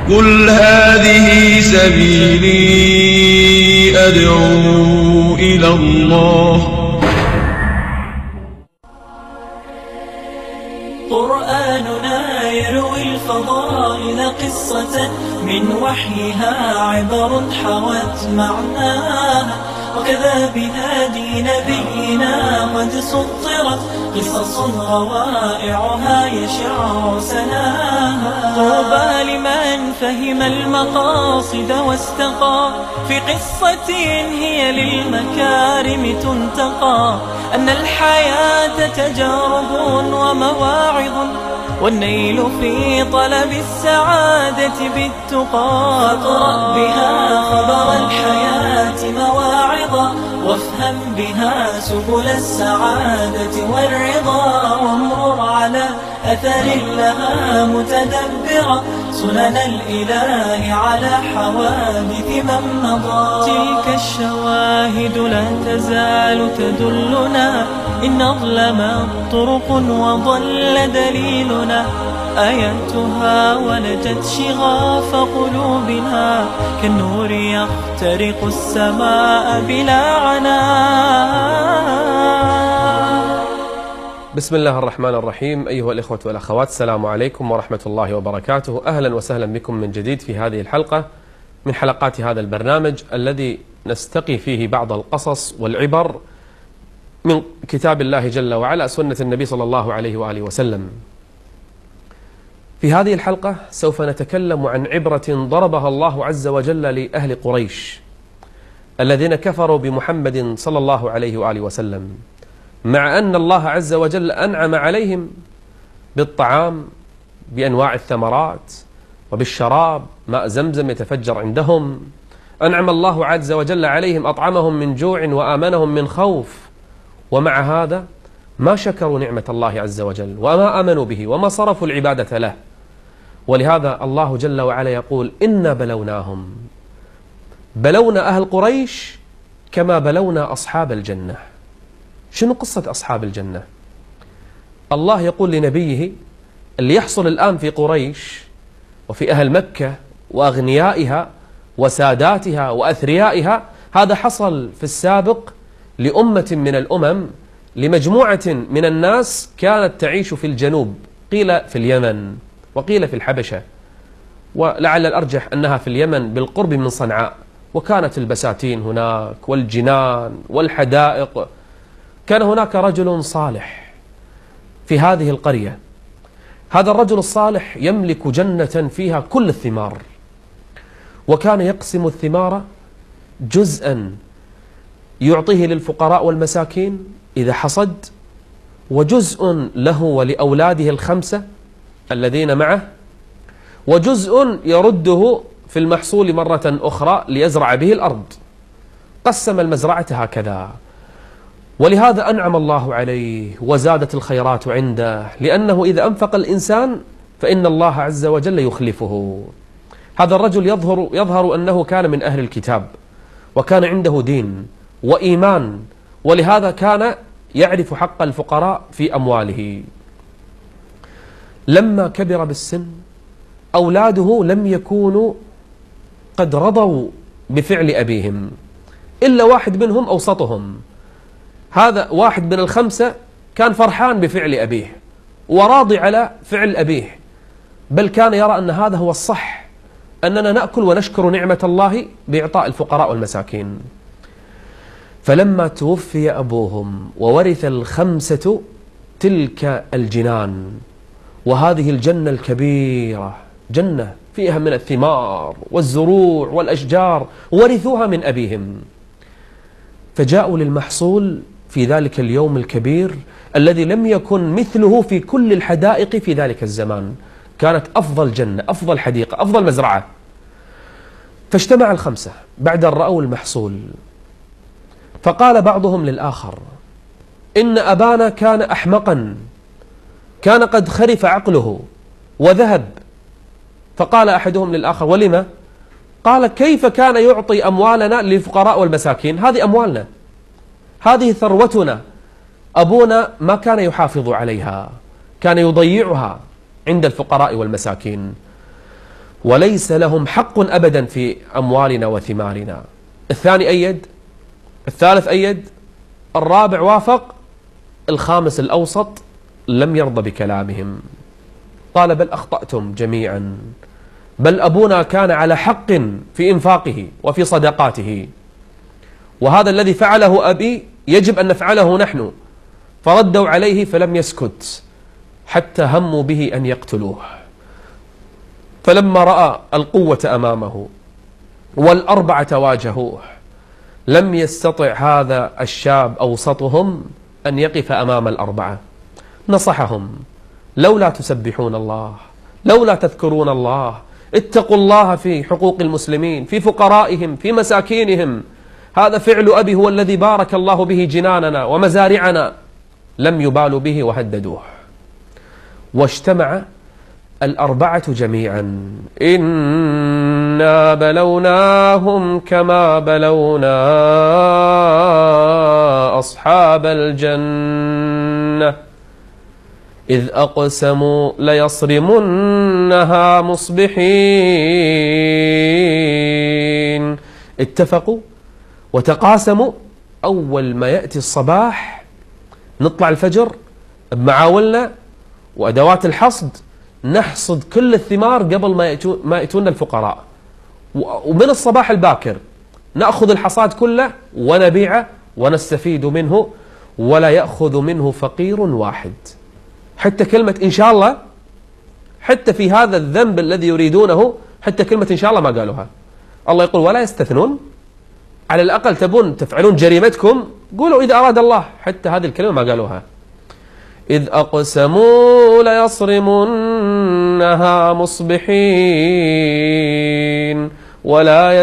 قل هذه سبيلي أدعو إلى الله. قرآننا يروي الفضائل قصة من وحيها عبر حوت معناها، وكذا بهادي نبينا قد سطرت قصص روائعها يشع سناها. طوبى لمن فهم المقاصد واستقى في قصة هي للمكارم تنتقى، أن الحياة تجارب ومواعظ، والنيل في طلب السعادة بالتقى. فاقرأ بها خبر الحياة مواعظا، وافهم بها سبل السعادة والرضا، وامرر على أثر لها متدبرا سنن الإله على حوادث من مضى. تلك الشواهد لا تزال تدلنا إن أظلمت طرق وضل دليلنا، آياتها ولجت شغاف قلوبنا كالنور يخترق السماء بلا عناء. بسم الله الرحمن الرحيم. أيها الإخوة والأخوات، السلام عليكم ورحمة الله وبركاته. أهلا وسهلا بكم من جديد في هذه الحلقة من حلقات هذا البرنامج الذي نستقي فيه بعض القصص والعبر من كتاب الله جل وعلا، سنة النبي صلى الله عليه وآله وسلم. في هذه الحلقة سوف نتكلم عن عبرة ضربها الله عز وجل لأهل قريش الذين كفروا بمحمد صلى الله عليه وآله وسلم، مع أن الله عز وجل أنعم عليهم بالطعام بأنواع الثمرات وبالشراب، ماء زمزم يتفجر عندهم. أنعم الله عز وجل عليهم، أطعمهم من جوع وآمنهم من خوف، ومع هذا ما شكروا نعمة الله عز وجل وما آمنوا به وما صرفوا العبادة له. ولهذا الله جل وعلا يقول: إنا بلوناهم، بلونا أهل قريش كما بلونا أصحاب الجنة. شنو قصة أصحاب الجنة؟ الله يقول لنبيه: اللي يحصل الآن في قريش وفي أهل مكة وأغنيائها وساداتها وأثريائها، هذا حصل في السابق لأمة من الأمم، لمجموعة من الناس كانت تعيش في الجنوب، قيل في اليمن وقيل في الحبشة، ولعل الأرجح أنها في اليمن بالقرب من صنعاء. وكانت البساتين هناك والجنان والحدائق. كان هناك رجل صالح في هذه القرية، هذا الرجل الصالح يملك جنة فيها كل الثمار، وكان يقسم الثمار جزءا يعطيه للفقراء والمساكين إذا حصد، وجزء له ولأولاده الخمسة الذين معه، وجزء يرده في المحصول مرة أخرى ليزرع به الأرض. قسم المزرعة هكذا، ولهذا أنعم الله عليه وزادت الخيرات عنده، لأنه إذا أنفق الإنسان فإن الله عز وجل يخلفه. هذا الرجل يظهر أنه كان من أهل الكتاب، وكان عنده دين وإيمان، ولهذا كان يعرف حق الفقراء في أمواله. لما كبر بالسن أولاده لم يكونوا قد رضوا بفعل أبيهم، إلا واحد منهم أوسطهم. هذا واحد من الخمسة كان فرحان بفعل أبيه وراضي على فعل أبيه، بل كان يرى أن هذا هو الصح، أننا نأكل ونشكر نعمة الله بإعطاء الفقراء والمساكين. فلما توفي أبوهم وورث الخمسة تلك الجنان، وهذه الجنة الكبيرة، جنة فيها من الثمار والزروع والأشجار، ورثوها من أبيهم، فجاءوا للمحصول في ذلك اليوم الكبير الذي لم يكن مثله في كل الحدائق في ذلك الزمان. كانت أفضل جنة، أفضل حديقة، أفضل مزرعة. فاجتمع الخمسة بعد أن رأوا المحصول، فقال بعضهم للآخر: إن أبانا كان أحمقا، كان قد خرف عقله وذهب. فقال أحدهم للآخر: ولما؟ قال: كيف كان يعطي أموالنا للفقراء والمساكين؟ هذه أموالنا، هذه ثروتنا، أبونا ما كان يحافظ عليها، كان يضيعها عند الفقراء والمساكين. وليس لهم حق أبدا في أموالنا وثمارنا. الثاني أيد، الثالث أيد، الرابع وافق، الخامس الأوسط لم يرضى بكلامهم، قال بل أخطأتم جميعا، بل أبونا كان على حق في إنفاقه وفي صدقاته، وهذا الذي فعله أبي يجب أن نفعله نحن. فردوا عليه فلم يسكت حتى هموا به أن يقتلوه. فلما رأى القوة أمامه والأربعة واجهوه لم يستطع هذا الشاب أوسطهم أن يقف أمام الأربعة. نصحهم: لولا تسبحون الله، لولا تذكرون الله، اتقوا الله في حقوق المسلمين، في فقرائهم، في مساكينهم، هذا فعل أبي هو الذي بارك الله به جناننا ومزارعنا. لم يبالوا به وهددوه. واجتمع الأربعة جميعا: إنا بلوناهم كما بلونا أصحاب الجنة إذ أقسموا ليصرمنها مصبحين. اتفقوا وتقاسموا أول ما يأتي الصباح نطلع الفجر بمعاولنا وأدوات الحصد، نحصد كل الثمار قبل ما يأتون الفقراء، ومن الصباح الباكر نأخذ الحصاد كله ونبيعه ونستفيد منه، ولا يأخذ منه فقير واحد. حتى كلمة إن شاء الله، حتى في هذا الذنب الذي يريدونه، حتى كلمة إن شاء الله ما قالوها. الله يقول ولا يستثنون، على الأقل تبون تفعلون جريمتكم قولوا إذا أراد الله، حتى هذه الكلمة ما قالوها. إذ أقسموا ليصرمنها مصبحين ولا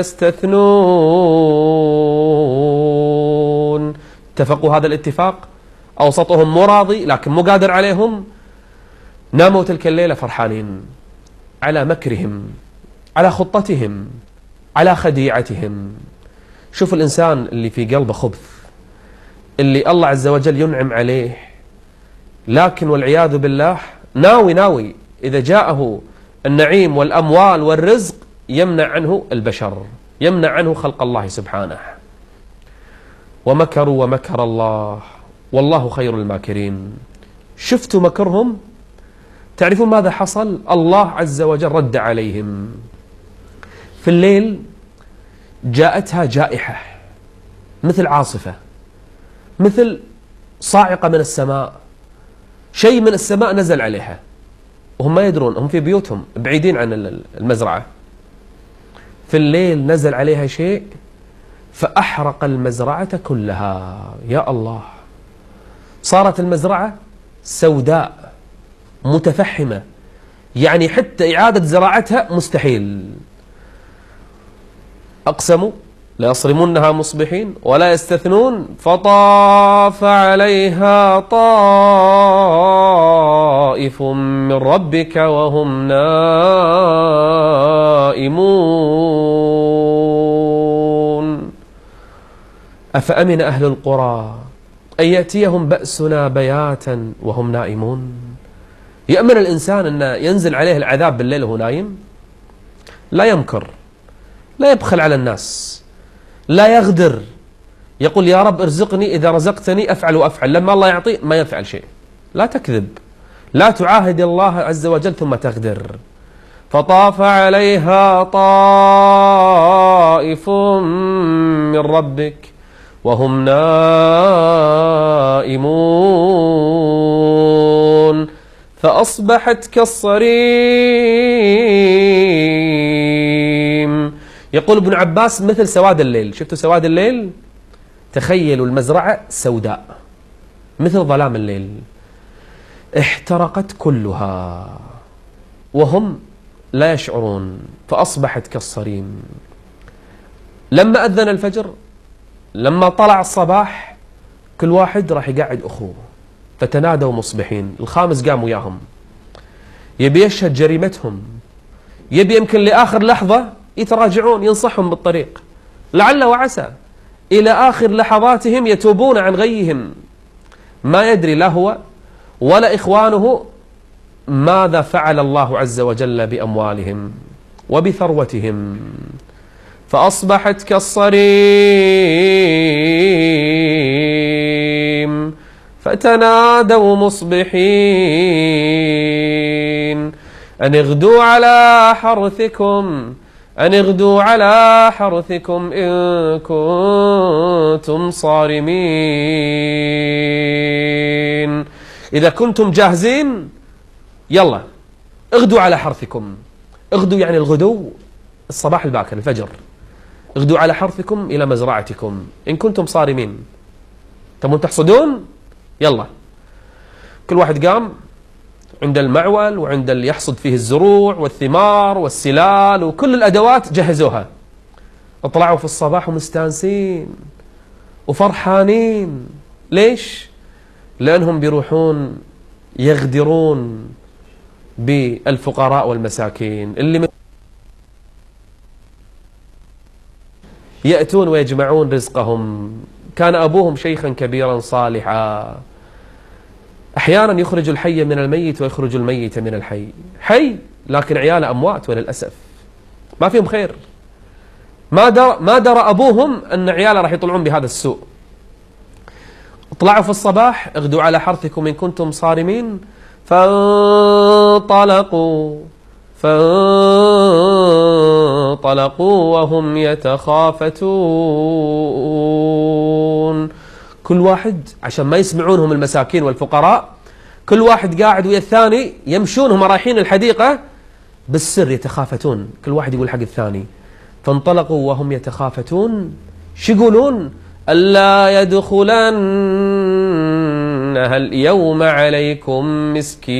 يستثنون. اتفقوا هذا الاتفاق، أوسطهم مراضي لكن مو قادر عليهم. ناموا تلك الليلة فرحانين على مكرهم، على خطتهم، على خديعتهم. شوف الإنسان اللي في قلبه خبث، اللي الله عز وجل ينعم عليه، لكن والعياذ بالله ناوي إذا جاءه النعيم والأموال والرزق يمنع عنه البشر، يمنع عنه خلق الله سبحانه. ومكروا ومكر الله والله خير الماكرين. شفتوا مكرهم؟ تعرفون ماذا حصل؟ الله عز وجل رد عليهم. في الليل جاءتها جائحة مثل عاصفة، مثل صاعقة من السماء، شيء من السماء نزل عليها وهم ما يدرون، هم في بيوتهم بعيدين عن المزرعة. في الليل نزل عليها شيء فأحرق المزرعة كلها. يا الله، صارت المزرعة سوداء متفحمة، يعني حتى إعادة زراعتها مستحيل. أقسموا ليصرمنها مصبحين ولا يستثنون. فطاف عليها طائف من ربك وهم نائمون. أفأمن أهل القرى أن يأتيهم بأسنا بياتا وهم نائمون. يأمن الإنسان أن ينزل عليه العذاب بالليل وهو نايم؟ لا يمكر، لا يبخل على الناس، لا يغدر، يقول يا رب ارزقني، إذا رزقتني أفعل وأفعل، لما الله يعطي ما يفعل شيء. لا تكذب، لا تعاهد الله عز وجل ثم تغدر. فطاف عليها طائف من ربك وهم نائمون فأصبحت كالصريم. يقول ابن عباس مثل سواد الليل. شفتوا سواد الليل؟ تخيلوا المزرعة سوداء مثل ظلام الليل، احترقت كلها وهم لا يشعرون، فأصبحت كالصريم. لما أذن الفجر، لما طلع الصباح، كل واحد راح يقعد أخوه، فتنادوا مصبحين. الخامس قام وياهم يبي يشهد جريمتهم، يبي يمكن لآخر لحظة يتراجعون، ينصحهم بالطريق، لعل وعسى إلى آخر لحظاتهم يتوبون عن غيهم. ما يدري لا هو ولا إخوانه ماذا فعل الله عز وجل بأموالهم. وبثروتهم فأصبحت كالصريم فتنادوا مصبحين أن اغدوا على حرثكم إن كنتم صارمين. إذا كنتم جاهزين يلا اغدوا على حرثكم. اغدوا يعني الغدو، الصباح الباكر، الفجر. اغدوا على حرثكم إلى مزرعتكم إن كنتم صارمين. تبون تحصدون؟ يلا كل واحد قام عند المعول وعند اللي يحصد فيه الزروع والثمار والسلال وكل الأدوات جهزوها. اطلعوا في الصباح ومستانسين وفرحانين. ليش؟ لأنهم بيروحون يغدرون بالفقراء والمساكين اللي يأتون ويجمعون رزقهم. كان أبوهم شيخا كبيرا صالحا، أحيانا يخرج الحي من الميت ويخرج الميت من الحي. حي لكن عياله أموات وللأسف ما فيهم خير. ما درى أبوهم أن عياله راح يطلعون بهذا السوء. اطلعوا في الصباح اغدوا على حرثكم إن كنتم صارمين. فانطلقوا وهم يتخافتون. كل واحد عشان ما يسمعونهم المساكين والفقراء، كل واحد قاعد ويا الثاني يمشون هم رايحين الحديقة بالسر يتخافتون، كل واحد يقول حق الثاني. فانطلقوا وهم يتخافتون. شو يقولون؟ ألا يدخلنها اليوم عليكم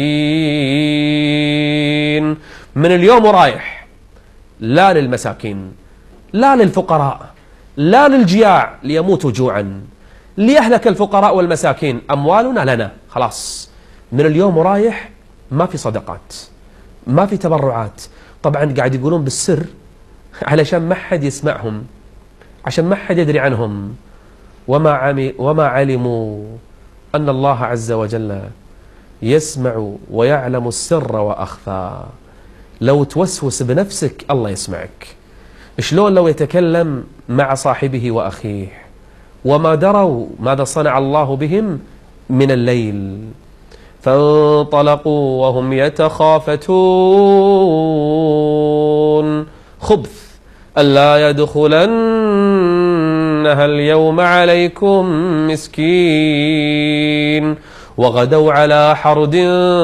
مسكين. من اليوم ورايح لا للمساكين، لا للفقراء، لا للجياع ليموتوا جوعا، ليهلك الفقراء والمساكين، أموالنا لنا. خلاص من اليوم ورايح ما في صدقات، ما في تبرعات. طبعا قاعد يقولون بالسر علشان ما حد يسمعهم، عشان ما حد يدري عنهم. وما علموا أن الله عز وجل يسمع ويعلم السر وأخفى. لو توسوس بنفسك الله يسمعك. شلون لو يتكلم مع صاحبه وأخيه وما دروا ماذا صنع الله بهم من الليل. فانطلقوا وهم يتخافتون. خبث ألا يدخلنها اليوم عليكم مسكين. وغدوا على حرد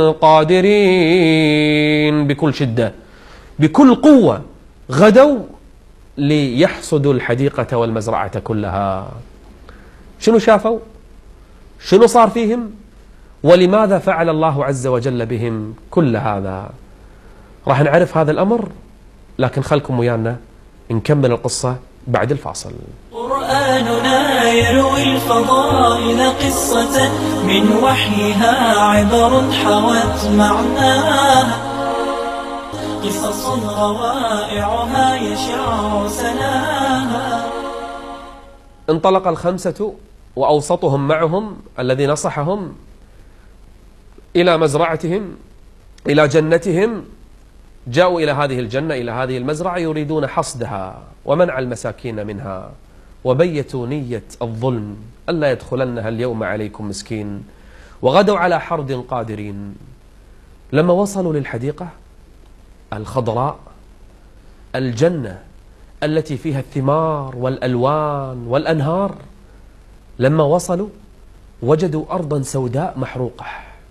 قادرين. بكل شدة بكل قوة غدوا ليحصدوا الحديقة والمزرعة كلها. شنو شافوا؟ شنو صار فيهم؟ ولماذا فعل الله عز وجل بهم كل هذا؟ راح نعرف هذا الأمر، لكن خلكم ويانا نكمل القصة بعد الفاصل. قرآننا يروي الفضائل قصة من وحيها عبر حوت معناها، قصص روائعها يشع سناها. انطلق الخمسة وأوسطهم معهم الذي نصحهم إلى مزرعتهم، إلى جنتهم. جاءوا إلى هذه الجنة، إلى هذه المزرعة، يريدون حصدها ومنع المساكين منها، وبيتوا نية الظلم ألا يدخلنها اليوم عليكم مسكين. وغدوا على حرد قادرين. لما وصلوا للحديقة الخضراء، الجنة التي فيها الثمار والألوان والأنهار، لما وصلوا وجدوا أرضا سوداء محروقة.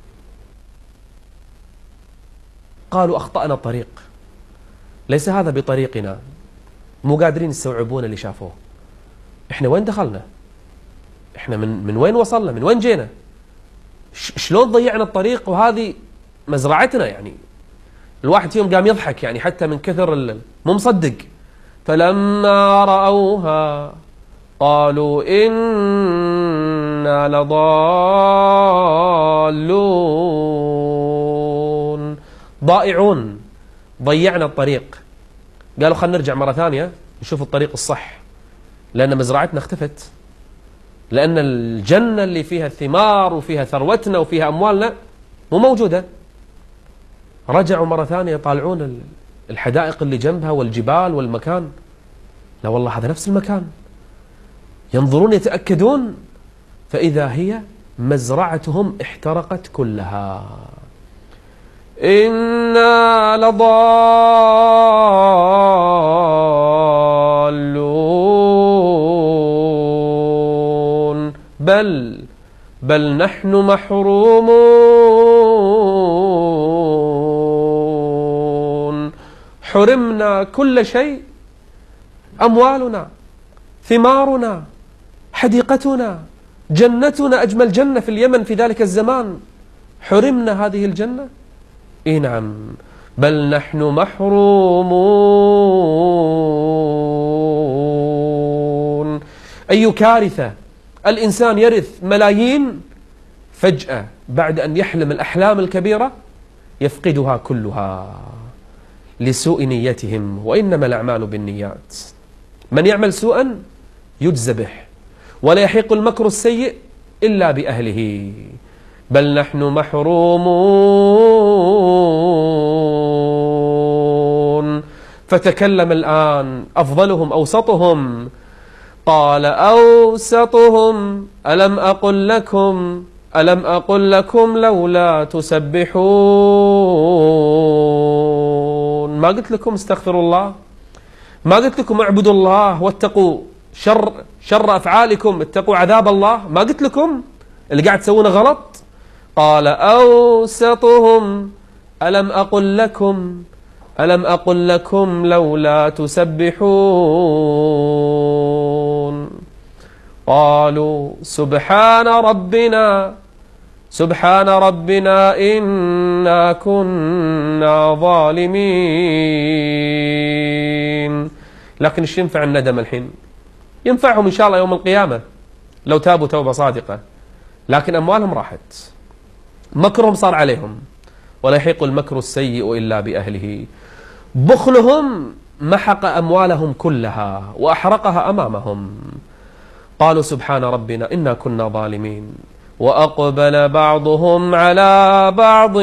قالوا أخطأنا الطريق، ليس هذا بطريقنا. مو قادرين يستوعبون اللي شافوه. إحنا وين دخلنا؟ إحنا من وين وصلنا؟ من وين جينا؟ شلون ضيعنا الطريق وهذه مزرعتنا؟ يعني الواحد فيهم قام يضحك يعني حتى من كثر مو مصدق. فلما رأوها قالوا إنا لضالون، ضائعون، ضيعنا الطريق. قالوا خلينا نرجع مرة ثانية نشوف الطريق الصح، لأن مزرعتنا اختفت، لأن الجنة اللي فيها الثمار وفيها ثروتنا وفيها أموالنا مو موجودة. رجعوا مرة ثانية يطالعون الحدائق اللي جنبها والجبال والمكان. لا والله هذا نفس المكان. ينظرون يتأكدون، فإذا هي مزرعتهم احترقت كلها. إنا لضالون بل نحن محرومون. حرمنا كل شيء، أموالنا، ثمارنا، حديقتنا، جنتنا، أجمل جنة في اليمن في ذلك الزمان، حرمنا هذه الجنة. إيه نعم، بل نحن محرومون. أي كارثة، الإنسان يرث ملايين، فجأة بعد أن يحلم الأحلام الكبيرة يفقدها كلها لسوء نيتهم، وإنما الأعمال بالنيات. من يعمل سوءا يجزى به، ولا يحيق المكر السيء إلا بأهله. بل نحن محرومون. فتكلم الآن أفضلهم أوسطهم، قال أوسطهم ألم أقل لكم لولا تسبحون. ما قلت لكم استغفروا الله؟ ما قلت لكم اعبدوا الله واتقوا شر أفعالكم، اتقوا عذاب الله؟ ما قلت لكم اللي قاعد تسوونه غلط؟ قال أوسطهم ألم أقل لكم لولا تسبحون. قالوا سبحان ربنا إنا كنا ظالمين. لكن ايش ينفع الندم الحين؟ ينفعهم إن شاء الله يوم القيامة لو تابوا توبة صادقة، لكن أموالهم راحت، مكرهم صار عليهم، ولا يحيق المكر السيء إلا بأهله. بخلهم محق أموالهم كلها وأحرقها أمامهم. قالوا سبحان ربنا إنا كنا ظالمين. وأقبل بعضهم على بعض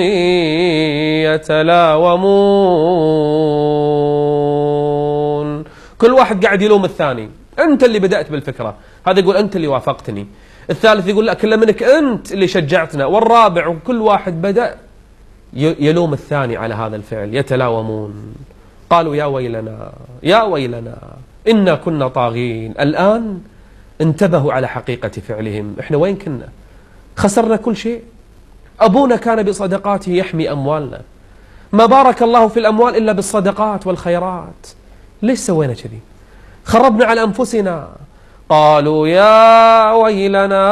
يتلاومون. كل واحد قاعد يلوم الثاني، أنت اللي بدأت بالفكرة، هذا يقول أنت اللي وافقتني، الثالث يقول لا كله منك أنت اللي شجعتنا، والرابع، وكل واحد بدأ يلوم الثاني على هذا الفعل، يتلاومون. قالوا يا ويلنا إنا كنا طاغين. الآن انتبهوا على حقيقة فعلهم. إحنا وين كنا؟ خسرنا كل شيء. أبونا كان بصدقاته يحمي أموالنا، ما بارك الله في الأموال إلا بالصدقات والخيرات. ليش سوينا كذي؟ خربنا على أنفسنا. قالوا يا ويلنا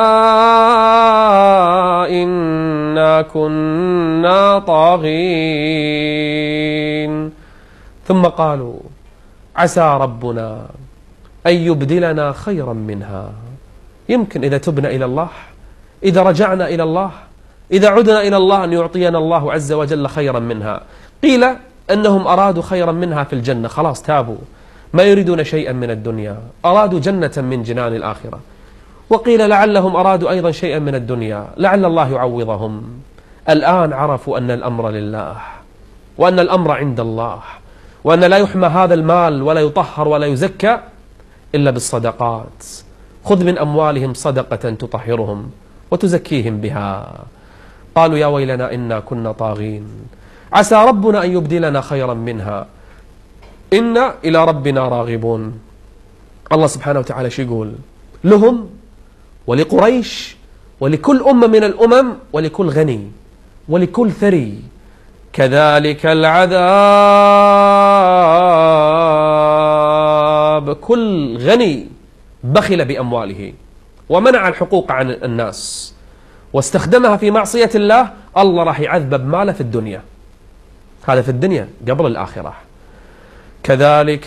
إنا كنا طاغين. ثم قالوا عسى ربنا أن يبدلنا خيرا منها. يمكن إذا تبنا إلى الله، إذا رجعنا إلى الله، إذا عدنا إلى الله، أن يعطينا الله عز وجل خيرا منها. قيل أنهم أرادوا خيرا منها في الجنة، خلاص تابوا، ما يريدون شيئا من الدنيا، أرادوا جنة من جنان الآخرة. وقيل لعلهم أرادوا أيضا شيئا من الدنيا، لعل الله يعوضهم. الآن عرفوا أن الأمر لله، وأن الأمر عند الله، وأن لا يحمى هذا المال ولا يطهر ولا يزكى إلا بالصدقات. خذ من أموالهم صدقة تطهرهم وتزكيهم بها. قالوا يا ويلنا إنا كنا طاغين، عسى ربنا أن يبدلنا خيرا منها إنا إلى ربنا راغبون. الله سبحانه وتعالى شو يقول لهم ولقريش ولكل أمة من الأمم ولكل غني ولكل ثري؟ كذلك العذاب. كل غني بخل بأمواله ومنع الحقوق عن الناس واستخدمها في معصية الله، الله راح يعذب بماله في الدنيا. هذا في الدنيا قبل الآخرة. كذلك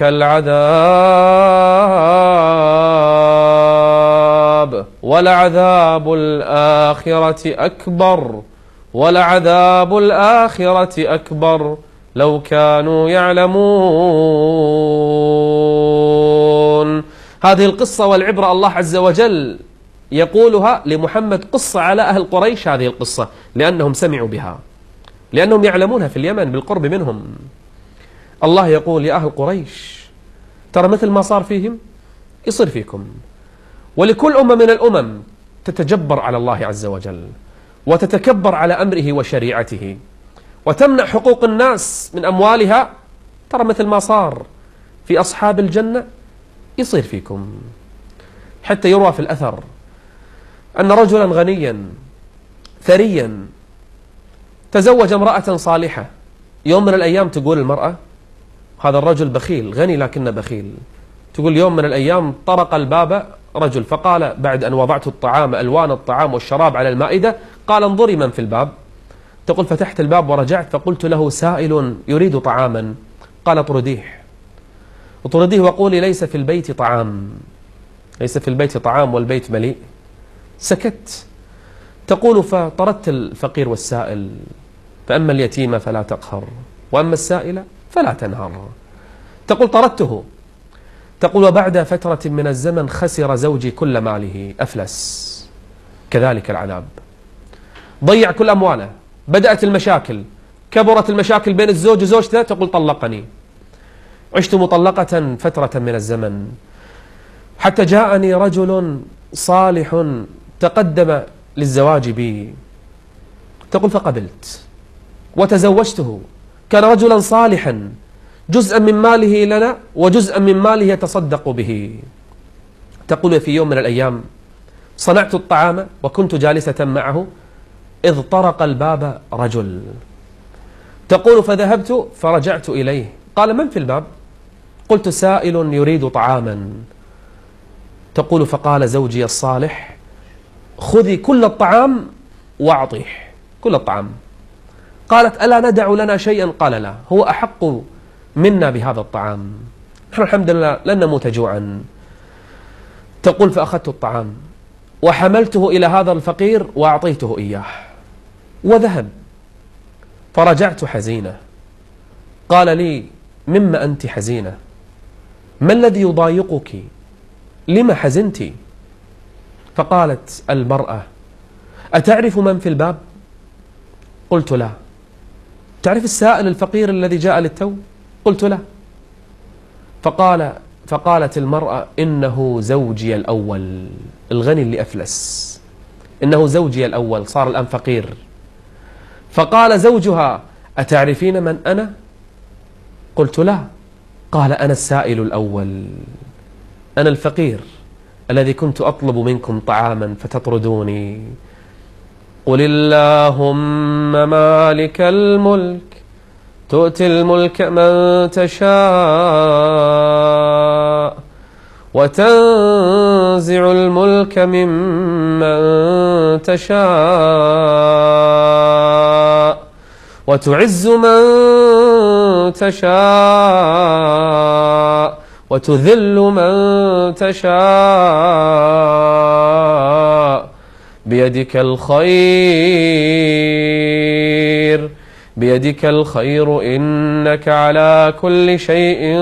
العذاب ولعذاب الآخرة أكبر، ولعذاب الآخرة أكبر لو كانوا يعلمون. هذه القصة والعبرة الله عز وجل يقولها لمحمد، قصة على أهل قريش هذه القصة، لأنهم سمعوا بها، لأنهم يعلمونها في اليمن بالقرب منهم. الله يقول يا أهل قريش ترى مثل ما صار فيهم يصير فيكم. ولكل أمة من الأمم تتجبر على الله عز وجل وتتكبر على أمره وشريعته وتمنع حقوق الناس من أموالها، ترى مثل ما صار في أصحاب الجنة يصير فيكم. حتى يروى في الأثر أن رجلا غنيا ثريا تزوج امرأة صالحة. يوم من الأيام تقول المرأة، هذا الرجل بخيل غني لكنه بخيل، تقول يوم من الأيام طرق الباب رجل فقال بعد أن وضعت الطعام ألوان الطعام والشراب على المائدة، قال انظري من في الباب. تقول فتحت الباب ورجعت فقلت له سائل يريد طعاما، قال اطرديه وقولي ليس في البيت طعام، ليس في البيت طعام والبيت مليء. سكت. تقول فطردت الفقير والسائل، فأما اليتيم فلا تقهر وأما السائل فلا تنهر. تقول طردته. تقول وبعد فترة من الزمن خسر زوجي كل ماله، أفلس. كذلك العذاب، ضيع كل أمواله، بدأت المشاكل، كبرت المشاكل بين الزوج وزوجته، تقول طلقني، عشت مطلقة فترة من الزمن حتى جاءني رجل صالح تقدم للزواج بي. تقول فقبلت وتزوجته، كان رجلا صالحا جزءا من ماله لنا وجزءا من ماله يتصدق به. تقول في يوم من الأيام صنعت الطعام وكنت جالسة معه إذ طرق الباب رجل. تقول فذهبت فرجعت إليه، قال من في الباب؟ قلت سائل يريد طعاما. تقول فقال زوجي الصالح خذي كل الطعام وأعطيه كل الطعام. قالت ألا ندع لنا شيئا؟ قال لا، هو أحق منا بهذا الطعام، نحن الحمد لله لن نموت جوعا. تقول فأخذت الطعام وحملته إلى هذا الفقير وأعطيته إياه وذهب. فرجعت حزينة. قال لي مما أنت حزينة؟ ما الذي يضايقك؟ لما حزنت؟ فقالت المرأة أتعرف من في الباب؟ قلت لا. تعرف السائل الفقير الذي جاء للتو؟ قلت لا. فقالت المرأة إنه زوجي الأول، الغني اللي أفلس، إنه زوجي الأول صار الآن فقير. فقال زوجها أتعرفين من أنا؟ قلت لا. قال أنا السائل الأول، أنا الفقير الذي كنت أطلب منكم طعاما فتطردوني. قل اللهم مالك الملك تؤتي الملك من تشاء وتنزع الملك ممن تشاء وتعز من تشاء وتذل من تشاء بيدك الخير بيدك الخير إنك على كل شيء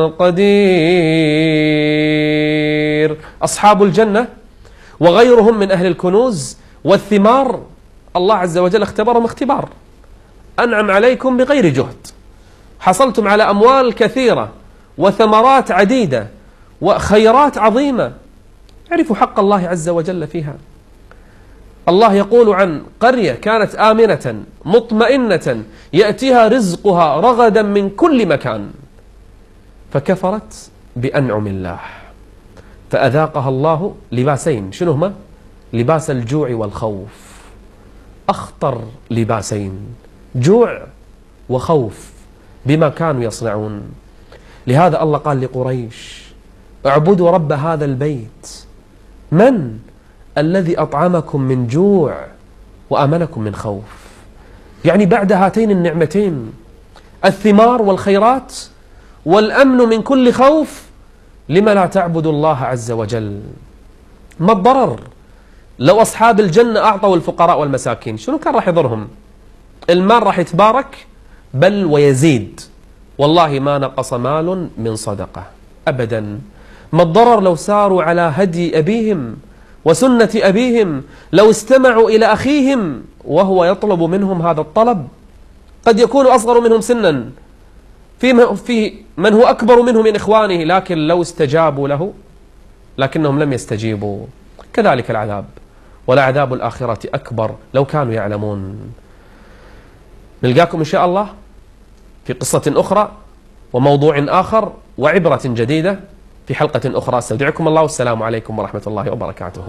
قدير. أصحاب الجنة وغيرهم من أهل الكنوز والثمار الله عز وجل اختبرهم اختبار، أنعم عليكم بغير جهد، حصلتم على أموال كثيرة وثمرات عديدة وخيرات عظيمة، اعرفوا حق الله عز وجل فيها. الله يقول عن قرية كانت آمنة مطمئنة يأتيها رزقها رغدا من كل مكان فكفرت بأنعم الله فأذاقها الله لباسين، شنو هما؟ لباس الجوع والخوف، أخطر لباسين، جوع وخوف بما كانوا يصنعون. لهذا الله قال لقريش اعبدوا رب هذا البيت، من الذي أطعمكم من جوع وأمنكم من خوف. يعني بعد هاتين النعمتين الثمار والخيرات والأمن من كل خوف، لما لا تعبد الله عز وجل؟ ما الضرر لو أصحاب الجنة أعطوا الفقراء والمساكين؟ شنو كان راح يضرهم؟ المال راح يتبارك بل ويزيد، والله ما نقص مال من صدقة أبدا. ما الضرر لو ساروا على هدي أبيهم وسنة أبيهم، لو استمعوا إلى أخيهم وهو يطلب منهم هذا الطلب، قد يكون أصغر منهم سنا في من هو أكبر منه من إخوانه، لكن لو استجابوا له لكنهم لم يستجيبوا. كذلك العذاب، ولعذاب الآخرة أكبر لو كانوا يعلمون. نلقاكم إن شاء الله في قصة أخرى وموضوع آخر وعبرة جديدة في حلقة أخرى. استودعكم الله، والسلام عليكم ورحمة الله وبركاته.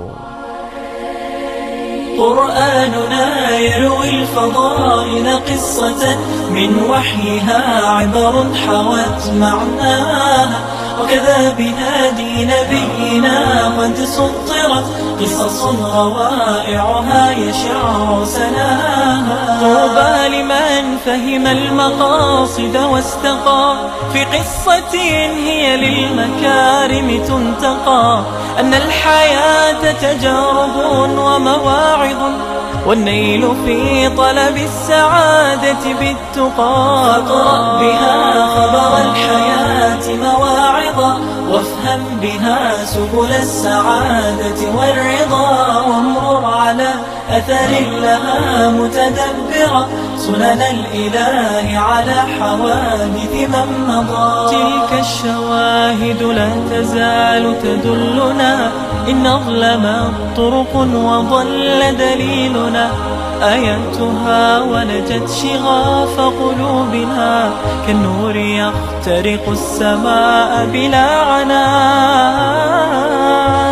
قرآننا يروي الفضائل قصة من وحيها عبر حوت معناها، وكذا بهادي نبينا قد سطرت قصص روائعها يشع سناها. طوبى لمن فهم المقاصد واستقى في قصة هي للمكارم تنتقى، أن الحياة تجارب ومواعظ، والنيل في طلب السعادة بالتقى. فاقرأ بها خبر الحياة مواعظا، وافهم بها سبل السعادة والرضا، وامرر على أثر لها متدبرا سنن الإله على حوادث من مضى. تلك الشواهد لا تزال تدلنا إن أظلمت طرق وضل دليلنا، آياتها ولجت شغاف قلوبنا كالنور يخترق السماء بلا عناء.